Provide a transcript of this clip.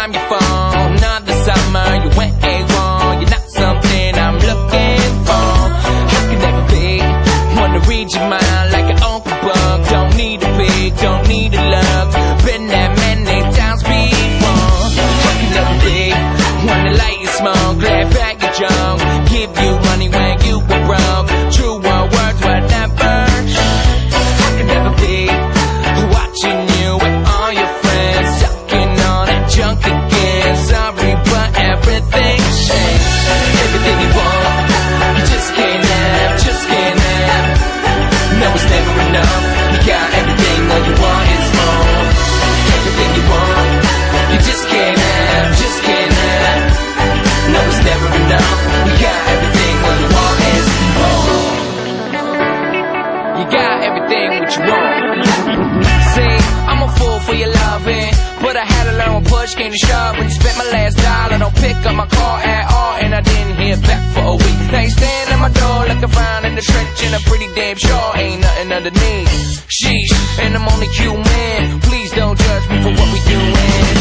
time you fall, another summer you went A1. You're not something I'm looking for. I can never be one to read your mind like an Uncle Buck. Don't need a big, don't need a love. Been there many times before. I can never be one to light your smoke, laugh at your joke, give you money when you were broke. True words were never. I can never be watching you with all your friends, sucking on that junk again. Sorry, but everything's changed. Everything you want, you just can't have, just can't have. No, it's never enough. You got everything, all you want is more. Everything you want, you just can't have, just can't have. No, it's never enough. You got everything, all you want is more. You got everything what you want. See, I'm a fool for your loving, but I had to learn when push came to shove. When you spent my last dollar, don't pick up my call at all, and I didn't hear back for a week. Now you stand at my door looking fine in the trench, and I'm pretty damn sure ain't nothing underneath. Sheesh, and I'm only human. Please don't judge me for what we doing.